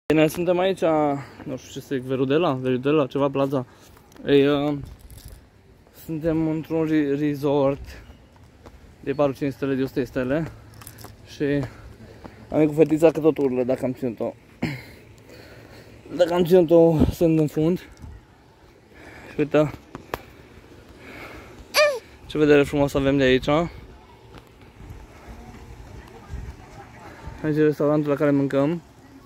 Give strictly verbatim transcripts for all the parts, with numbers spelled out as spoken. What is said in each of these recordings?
Bine, suntem aici, nu știu ce să zic, Verudela, Verudela, ceva plaza. Ei, uh, suntem într-un resort de patru cinci stele, de o sută stele. Și am venit cu fetița că tot urlă dacă am ținut-o. Dacă am ținut-o, sunt în fund. Și uite ce vedere frumoasă avem de aici. Aici e restaurantul la care mâncăm.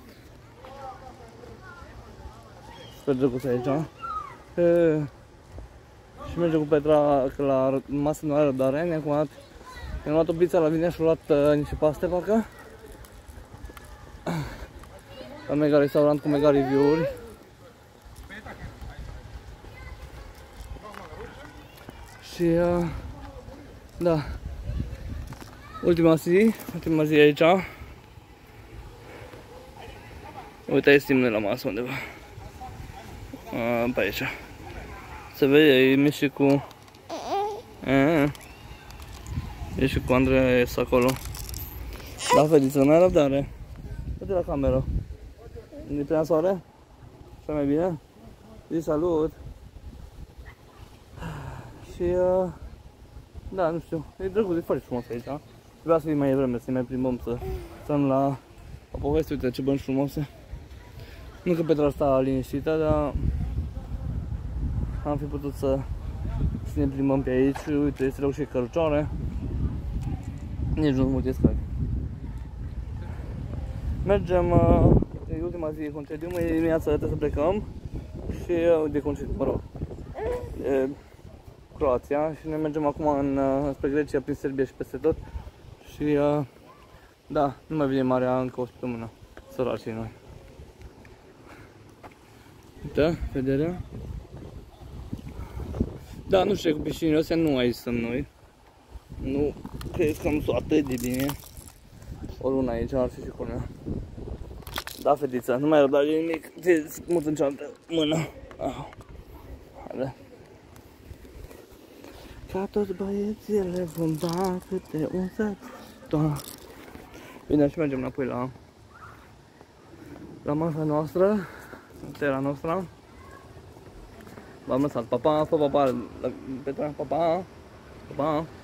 Super drăguț aici. E, și mergem cu Petra că la masă nu are răbdare. Ne-am cumpărat, ne-am luat o pizza la Vinea și am luat uh, niște paste, parcă. La mega restaurant cu mega review-uri. Și uh, da, ultima zi, ultima zi aici. Uite, aici suntem noi la masă undeva. A, pe aici. Se vede, e mi și cu... A, e și cu Andreea acolo. Da, fetiță, n-ai răbdare. Uite la cameră. Nu-i prea soare? Așa mai bine? Zi salut! Și... Uh, da, nu știu, e drăguț, e foarte frumos aici. Vreau să fie mai vreme, să ne mai plimbăm, să stăm la, la poveste. Uite ce bănci frumoase. Nu că Petra asta liniștită, dar am fi putut să, să ne plimbăm pe aici. Uite, este loc și cărucioare. Nici nu multe scări. Mergem, uh, e ultima zi de concediu, mâine dimineața trebuie să plecăm. Și uh, de concediu, mă rog, de Croația. Și ne mergem acum în, uh, spre Grecia, prin Serbia și peste tot. Și uh, da, nu mai vine marea încă o săptămână. Săracii noi. Uite, vederea. Da, nu știu, cu piscinile astea nu aici stăm noi. Nu cred că am sunt atât de bine. O lună aici ar fi și culmea. Da, fetița, nu mai răbdare nimic. Ți-ți mut în cealaltă mână. Ah. Haide. Ca toți băieții le vom da câte un săptămâna. Bine, și mergem înapoi la la masa noastră, terra noastră. V-am lăsat, pa, pa, pa, pa, pa, Petra, pa, pa, pa, pa.